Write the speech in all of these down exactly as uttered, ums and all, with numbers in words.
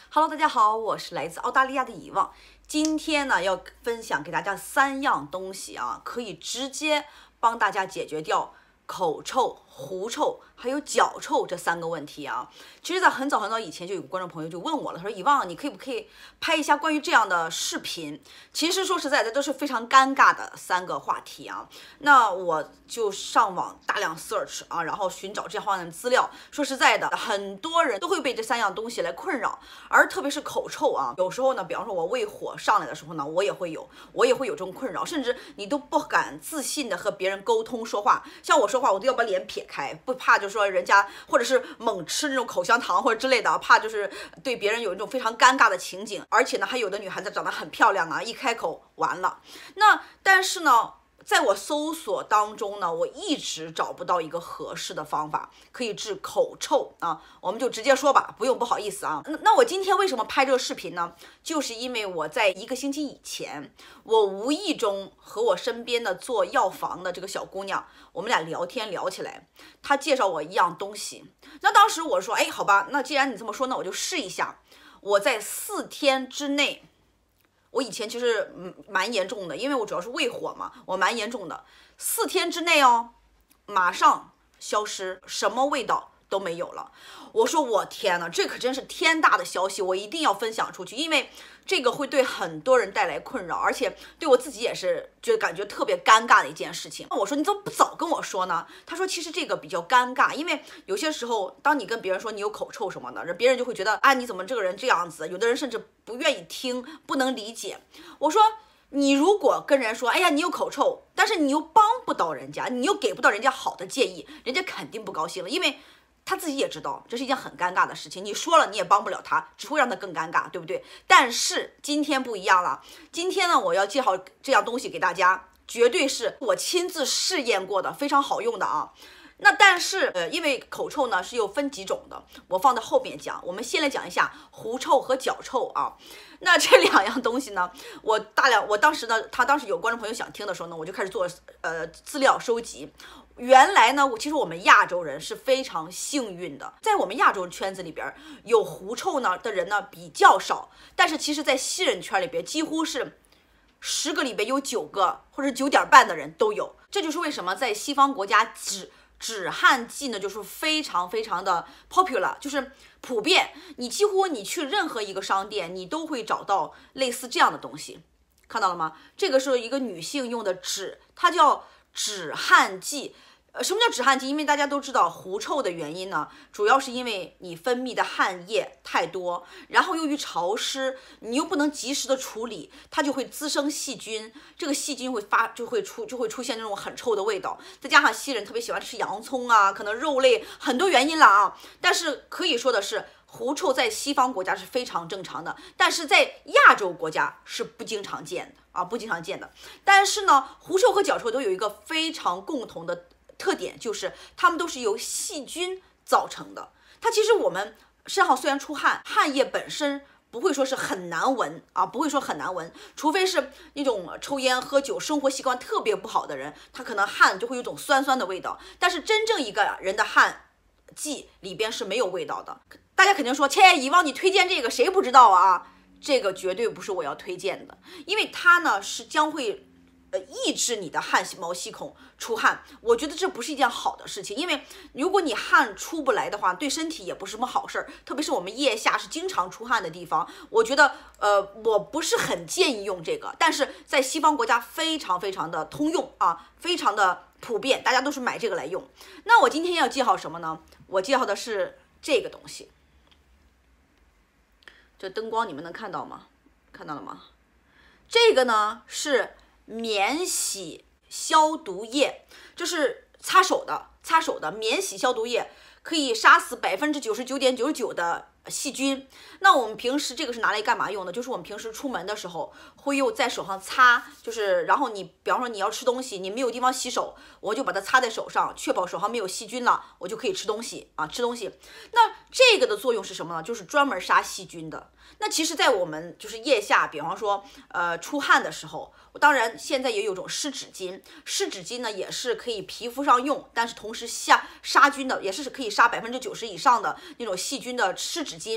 Hello， 大家好，我是来自澳大利亚的遗忘。今天呢，要分享给大家三样东西啊，可以直接帮大家解决掉口臭、狐臭还有脚臭这三个问题啊。其实，在很早很早以前，就有个观众朋友就问我了，他说：“遗忘，你可以不可以拍一下关于这样的视频？”其实说实在的，都是非常尴尬的三个话题啊。那我就上网大量 search 啊，然后寻找这方面的资料。说实在的，很多人都会被这三样东西来困扰，而特别是口臭啊，有时候呢，比方说我胃火上来的时候呢，我也会有，我也会有这种困扰，甚至你都不敢自信的和别人沟通说话。像我说话，我都要把脸撇开，不怕就说人家，或者是猛吃那种口香糖或者之类的，怕就是对别人有一种非常尴尬的情景。而且呢，还有的女孩子长得很漂亮啊，一开口完了。那但是呢，在我搜索当中呢，我一直找不到一个合适的方法可以治口臭啊，我们就直接说吧，不用不好意思啊。那那我今天为什么拍这个视频呢？就是因为我在一个星期以前，我无意中和我身边的做药房的这个小姑娘，我们俩聊天聊起来，她介绍我一样东西。那当时我说，哎，好吧，那既然你这么说，那我就试一下。我在四天之内。我以前其实嗯蛮严重的，因为我主要是胃火嘛，我蛮严重的。四天之内哦，马上消失，什么味道都没有了。我说我天哪，这可真是天大的消息，我一定要分享出去，因为这个会对很多人带来困扰，而且对我自己也是觉得感觉特别尴尬的一件事情。我说你怎么不早跟我说呢？他说其实这个比较尴尬，因为有些时候当你跟别人说你有口臭什么的，别人就会觉得啊你怎么这个人这样子，有的人甚至不愿意听，不能理解。我说你如果跟人说，哎呀，你有口臭，但是你又帮不到人家，你又给不到人家好的建议，人家肯定不高兴了，因为他自己也知道这是一件很尴尬的事情，你说了你也帮不了他，只会让他更尴尬，对不对？但是今天不一样了，今天呢，我要介绍这样东西给大家，绝对是我亲自试验过的，非常好用的啊。那但是呃，因为口臭呢是有分几种的，我放在后面讲。我们先来讲一下狐臭和脚臭啊。那这两样东西呢，我大量我当时呢，他当时有观众朋友想听的时候呢，我就开始做呃资料收集。原来呢，我其实我们亚洲人是非常幸运的，在我们亚洲圈子里边，有狐臭呢的人呢比较少，但是其实在西人圈里边，几乎是十个里边有九个或者九点半的人都有。这就是为什么在西方国家只止汗剂呢，就是非常非常的 popular， 就是普遍。你几乎你去任何一个商店，你都会找到类似这样的东西，看到了吗？这个是一个女性用的纸，它叫止汗剂。呃，什么叫止汗剂？因为大家都知道狐臭的原因呢，主要是因为你分泌的汗液太多，然后由于潮湿，你又不能及时的处理，它就会滋生细菌，这个细菌会发就会出就会出现那种很臭的味道。再加上西人特别喜欢吃洋葱啊，可能肉类很多原因了啊。但是可以说的是，狐臭在西方国家是非常正常的，但是在亚洲国家是不经常见的啊，不经常见的。但是呢，狐臭和脚臭都有一个非常共同的特点，就是它们都是由细菌造成的。它其实我们身上虽然出汗，汗液本身不会说是很难闻啊，不会说很难闻，除非是那种抽烟喝酒生活习惯特别不好的人，他可能汗就会有一种酸酸的味道。但是真正一个人的汗剂里边是没有味道的。大家肯定说，切，遗忘你推荐这个谁不知道啊？这个绝对不是我要推荐的，因为它呢是将会呃，抑制你的汗毛细孔出汗，我觉得这不是一件好的事情，因为如果你汗出不来的话，对身体也不是什么好事儿，特别是我们腋下是经常出汗的地方，我觉得呃，我不是很建议用这个，但是在西方国家非常非常的通用啊，非常的普遍，大家都是买这个来用。那我今天要介绍什么呢？我介绍的是这个东西，这灯光你们能看到吗？看到了吗？这个呢是免洗消毒液，这是擦手的，擦手的免洗消毒液，可以杀死百分之九十九点九十九的细菌。那我们平时这个是拿来干嘛用的？就是我们平时出门的时候会用在手上擦，就是然后你比方说你要吃东西，你没有地方洗手，我就把它擦在手上，确保手上没有细菌了，我就可以吃东西啊，吃东西。那这个的作用是什么呢？就是专门杀细菌的。那其实，在我们就是腋下，比方说，呃，出汗的时候，当然现在也有种湿纸巾，湿纸巾呢也是可以皮肤上用，但是同时杀杀菌的，也是可以杀百分之九十以上的那种细菌的湿纸巾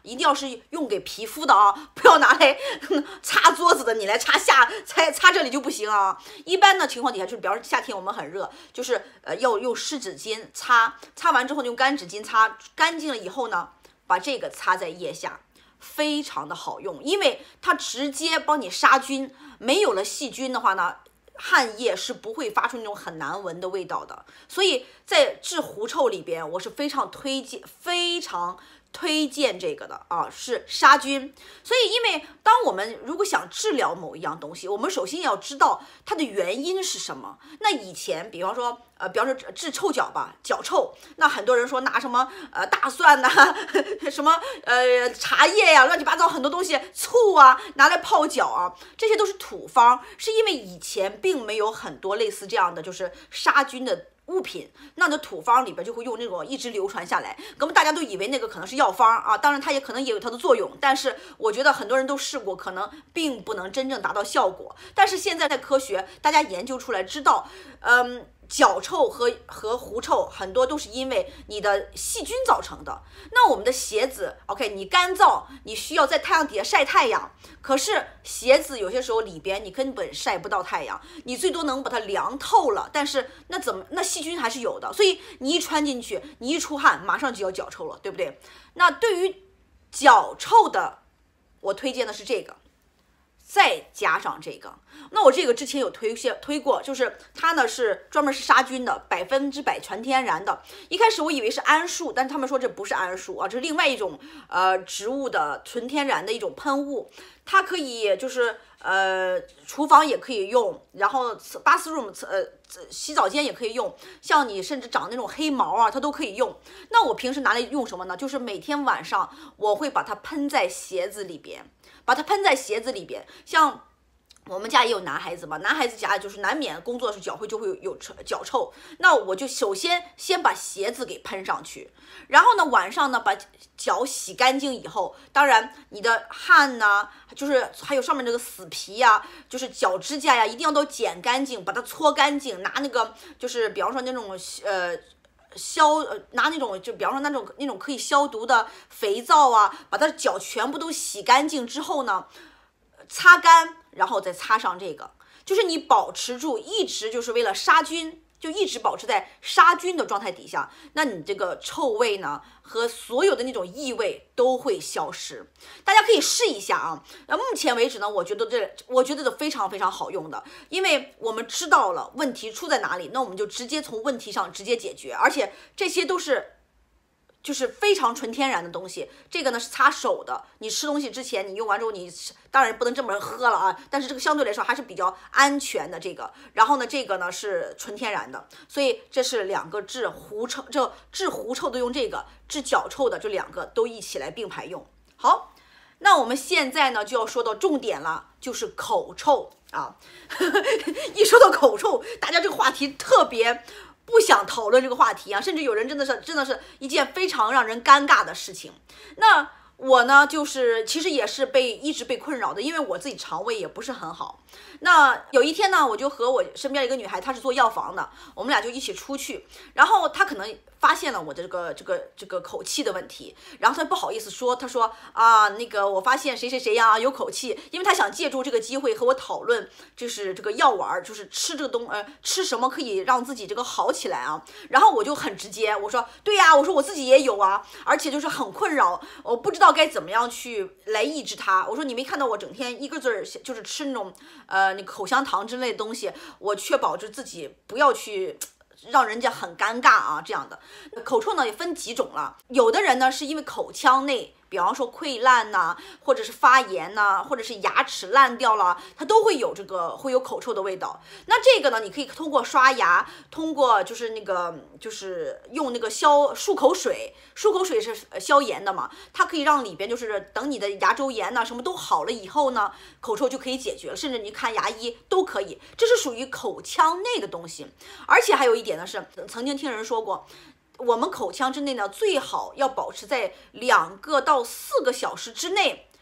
一定要是用给皮肤的啊，不要拿来擦桌子的，你来擦下擦擦这里就不行啊。一般的情况底下就是，比方说夏天我们很热，就是呃要用湿纸巾擦，擦完之后用干纸巾擦干净了以后呢，把这个擦在腋下。非常的好用，因为它直接帮你杀菌，没有了细菌的话呢，汗液是不会发出那种很难闻的味道的。所以在治狐臭里边，我是非常推荐，非常推荐这个的啊，是杀菌。所以，因为当我们如果想治疗某一样东西，我们首先要知道它的原因是什么。那以前，比方说，呃，比方说治臭脚吧，脚臭，那很多人说拿什么呃大蒜呐、啊，什么呃茶叶呀、啊，乱七八糟很多东西，醋啊，拿来泡脚啊，这些都是土方，是因为以前并没有很多类似这样的就是杀菌的物品，那的土方里边就会用那种一直流传下来，那么大家都以为那个可能是药方啊，当然它也可能也有它的作用，但是我觉得很多人都试过，可能并不能真正达到效果。但是现在在科学，大家研究出来知道，嗯。脚臭和和狐臭很多都是因为你的细菌造成的。那我们的鞋子 ，OK， 你干燥，你需要在太阳底下晒太阳，可是鞋子有些时候里边你根本晒不到太阳，你最多能把它凉透了，但是那怎么那细菌还是有的，所以你一穿进去，你一出汗，马上就要脚臭了，对不对？那对于脚臭的，我推荐的是这个。再加上这个，那我这个之前有推些推过，就是它呢是专门是杀菌的，百分之百全天然的。一开始我以为是桉树，但是他们说这不是桉树啊，这是另外一种呃植物的纯天然的一种喷雾，它可以就是呃厨房也可以用，然后 bathroom 呃洗澡间也可以用，像你甚至长那种黑毛啊，它都可以用。那我平时拿来用什么呢？就是每天晚上我会把它喷在鞋子里边。把它喷在鞋子里边，像我们家也有男孩子嘛，男孩子家就是难免工作的时候脚会就会有有脚臭，那我就首先先把鞋子给喷上去，然后呢晚上呢把脚洗干净以后，当然你的汗呐、啊，就是还有上面这个死皮呀、啊，就是脚指甲呀，一定要都剪干净，把它搓干净，拿那个就是比方说那种呃。消呃拿那种就比方说那种那种可以消毒的肥皂啊，把它的脚全部都洗干净之后呢，擦干，然后再擦上这个，就是你保持住，一直就是为了杀菌，就一直保持在杀菌的状态底下，那你这个臭味呢和所有的那种异味都会消失。大家可以试一下啊。那目前为止呢，我觉得这我觉得这非常非常好用的，因为我们知道了问题出在哪里，那我们就直接从问题上直接解决，而且这些都是。就是非常纯天然的东西，这个呢是擦手的。你吃东西之前，你用完之后，你当然不能这么喝了啊，但是这个相对来说还是比较安全的。这个，然后呢，这个呢是纯天然的，所以这是两个治狐臭，这治狐臭的用这个，治脚臭的这两个都一起来并排用。好，那我们现在呢就要说到重点了，就是口臭啊。一说到口臭，大家这个话题特别。不想讨论这个话题啊，甚至有人真的是真的是一件非常让人尴尬的事情。那我呢，就是其实也是被一直被困扰的，因为我自己肠胃也不是很好。那有一天呢，我就和我身边一个女孩，她是做药房的，我们俩就一起出去，然后她可能发现了我的这个这个这个口气的问题，然后她不好意思说，她说啊，那个我发现谁谁谁呀有口气，因为她想借助这个机会和我讨论，就是这个药丸，就是吃这个东呃吃什么可以让自己这个好起来啊。然后我就很直接，我说对呀，我说我自己也有啊，而且就是很困扰，我不知道该怎么样去来抑制它。我说你没看到我整天一个字儿就是吃那种呃那口香糖之类的东西，我确保着自己不要去让人家很尴尬啊这样的。口臭呢也分几种了，有的人呢是因为口腔内比方说溃烂呐、啊，或者是发炎呐、啊，或者是牙齿烂掉了，它都会有这个会有口臭的味道。那这个呢，你可以通过刷牙，通过就是那个就是用那个消漱口水，漱口水是消炎的嘛，它可以让里边就是等你的牙周炎呐、啊、什么都好了以后呢，口臭就可以解决了，甚至你看牙医都可以，这是属于口腔内的东西。而且还有一点呢是，曾经听人说过。我们口腔之内呢，最好要保持在两个到四个小时之内，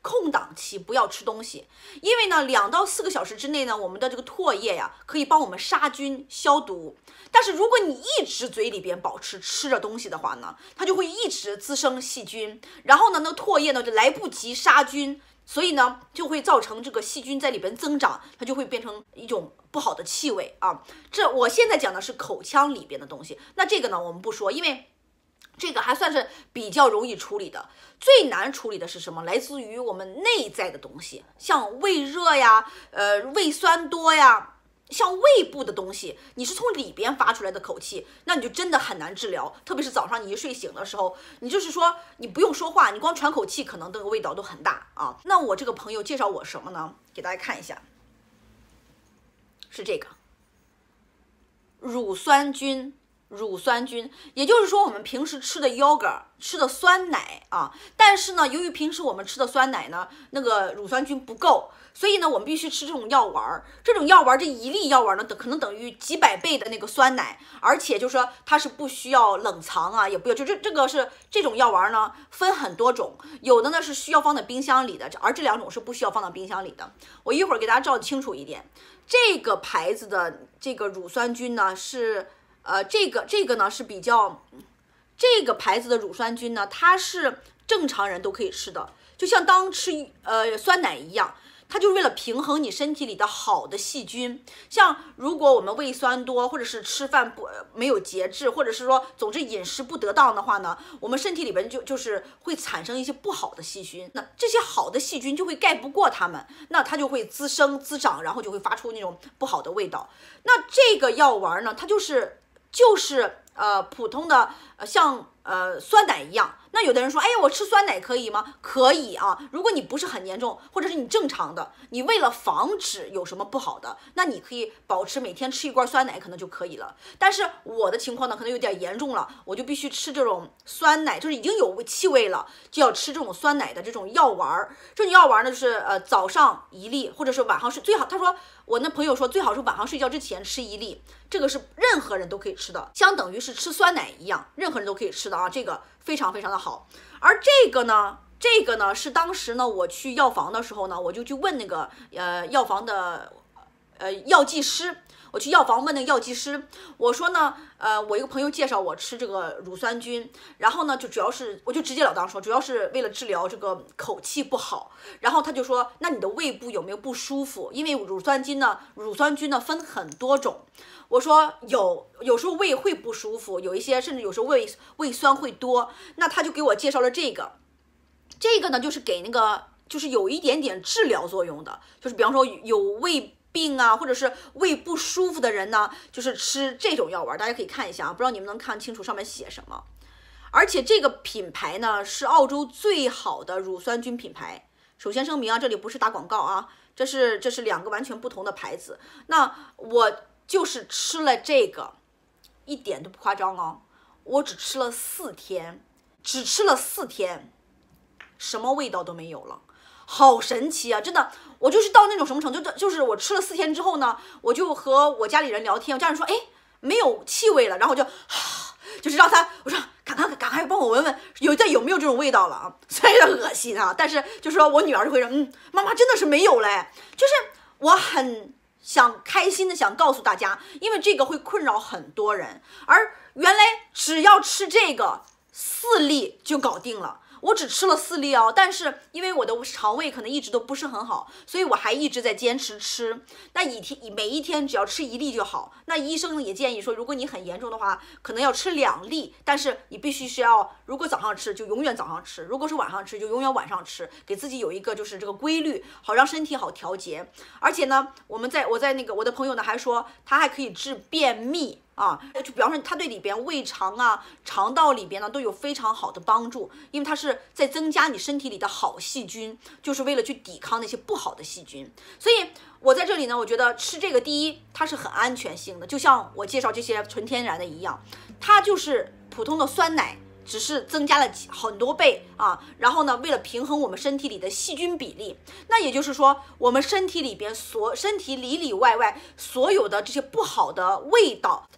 空档期不要吃东西，因为呢，两到四个小时之内呢，我们的这个唾液呀可以帮我们杀菌消毒。但是如果你一直嘴里边保持吃着东西的话呢，它就会一直滋生细菌，然后呢，那个唾液呢就来不及杀菌，所以呢就会造成这个细菌在里边增长，它就会变成一种不好的气味啊。这我现在讲的是口腔里边的东西，那这个呢我们不说，因为这个还算是比较容易处理的。最难处理的是什么？来自于我们内在的东西，像胃热呀，呃，胃酸多呀，像胃部的东西，你是从里边发出来的口气，那你就真的很难治疗。特别是早上你一睡醒的时候，你就是说你不用说话，你光喘口气，可能这个味道都很大啊。那我这个朋友介绍我什么呢？给大家看一下，是这个乳酸菌。乳酸菌，也就是说我们平时吃的 yogurt 吃的酸奶啊，但是呢，由于平时我们吃的酸奶呢，那个乳酸菌不够，所以呢，我们必须吃这种药丸。这种药丸，这一粒药丸呢，可能等于几百倍的那个酸奶，而且就是说它是不需要冷藏啊，也不要就这这个是这种药丸呢，分很多种，有的呢是需要放在冰箱里的，而这两种是不需要放到冰箱里的。我一会儿给大家照清楚一点，这个牌子的这个乳酸菌呢是。呃，这个这个呢是比较，这个牌子的乳酸菌呢，它是正常人都可以吃的，就像当吃呃酸奶一样，它就是为了平衡你身体里的好的细菌。像如果我们胃酸多，或者是吃饭不没有节制，或者是说总之饮食不得当的话呢，我们身体里边就就是会产生一些不好的细菌，那这些好的细菌就会盖不过它们，那它就会滋生滋长，然后就会发出那种不好的味道。那这个药丸呢，它就是。就是呃普通的呃像呃酸奶一样。那有的人说，哎呀，我吃酸奶可以吗？可以啊，如果你不是很严重，或者是你正常的，你为了防止有什么不好的，那你可以保持每天吃一罐酸奶可能就可以了。但是我的情况呢，可能有点严重了，我就必须吃这种酸奶，就是已经有气味了，就要吃这种酸奶的这种药丸儿。这种药丸呢，就是呃早上一粒，或者是晚上睡最好。他说我那朋友说最好是晚上睡觉之前吃一粒，这个是任何人都可以吃的，相等于是吃酸奶一样，任何人都可以吃的啊，这个非常非常的好。而这个呢，这个呢是当时呢我去药房的时候呢，我就去问那个呃药房的呃药剂师。我去药房问那个药剂师，我说呢，呃，我一个朋友介绍我吃这个乳酸菌，然后呢，就主要是，我就直截了当说，主要是为了治疗这个口气不好。然后他就说，那你的胃部有没有不舒服？因为乳酸菌呢，乳酸菌呢分很多种。我说有，有时候胃会不舒服，有一些甚至有时候胃胃酸会多。那他就给我介绍了这个，这个呢就是给那个就是有一点点治疗作用的，就是比方说有胃。病啊，或者是胃不舒服的人呢，就是吃这种药丸，大家可以看一下啊，不知道你们能看清楚上面写什么。而且这个品牌呢是澳洲最好的乳酸菌品牌。首先声明啊，这里不是打广告啊，这是这是两个完全不同的牌子。那我就是吃了这个，一点都不夸张哦，我只吃了四天，只吃了四天，什么味道都没有了。好神奇啊！真的，我就是到那种什么程度，就就是我吃了四天之后呢，我就和我家里人聊天，我家人说，哎，没有气味了，然后我就，就是让他，我说赶快赶快帮我闻闻，有这有没有这种味道了啊？虽然恶心啊，但是就是说我女儿就会说，嗯，妈妈真的是没有嘞，就是我很想开心的想告诉大家，因为这个会困扰很多人，而原来只要吃这个四粒就搞定了。我只吃了四粒哦，但是因为我的肠胃可能一直都不是很好，所以我还一直在坚持吃。那一天每一天只要吃一粒就好。那医生也建议说，如果你很严重的话，可能要吃两粒，但是你必须是要，如果早上吃就永远早上吃，如果是晚上吃就永远晚上吃，给自己有一个就是这个规律，好让身体好调节。而且呢，我们在我在那个我的朋友呢还说，它还可以治便秘。啊，就比方说它对里边胃肠啊、肠道里边呢都有非常好的帮助，因为它是在增加你身体里的好细菌，就是为了去抵抗那些不好的细菌。所以我在这里呢，我觉得吃这个，第一，它是很安全性的，就像我介绍这些纯天然的一样，它就是普通的酸奶。只是增加了很多倍啊，然后呢，为了平衡我们身体里的细菌比例，那也就是说，我们身体里边所身体里里外外所有的这些不好的味道，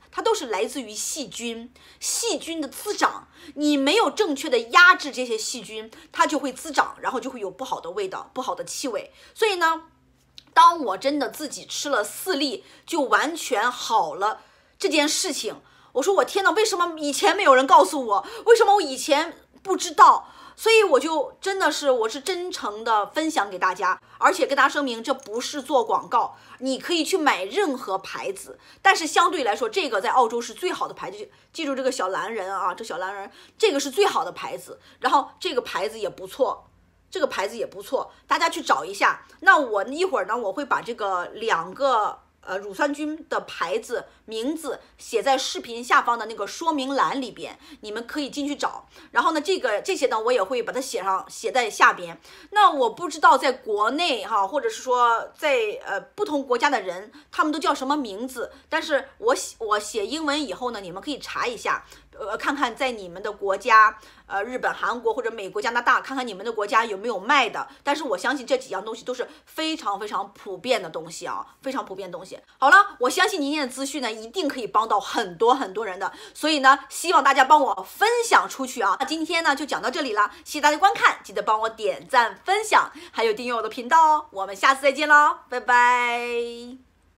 它都是来自于细菌，细菌的滋长。你没有正确的压制这些细菌，它就会滋长，然后就会有不好的味道、不好的气味。所以呢，当我真的自己吃了四粒就完全好了这件事情，我说我天哪，为什么以前没有人告诉我？为什么我以前不知道？所以我就真的是，我是真诚的分享给大家，而且跟大家声明，这不是做广告，你可以去买任何牌子，但是相对来说，这个在澳洲是最好的牌子，记住这个小蓝人啊，这小蓝人，这个是最好的牌子，然后这个牌子也不错。这个牌子也不错，大家去找一下。那我一会儿呢，我会把这个两个呃乳酸菌的牌子名字写在视频下方的那个说明栏里边，你们可以进去找。然后呢，这个这些呢，我也会把它写上，写在下边。那我不知道在国内哈，或者是说在呃不同国家的人，他们都叫什么名字？但是我写我写英文以后呢，你们可以查一下。呃，看看在你们的国家，呃，日本、韩国或者美国、加拿大，看看你们的国家有没有卖的。但是我相信这几样东西都是非常非常普遍的东西啊，非常普遍的东西。好了，我相信今天的资讯呢，一定可以帮到很多很多人的，所以呢，希望大家帮我分享出去啊。那今天呢就讲到这里了，谢谢大家观看，记得帮我点赞、分享，还有订阅我的频道哦。我们下次再见喽，拜拜。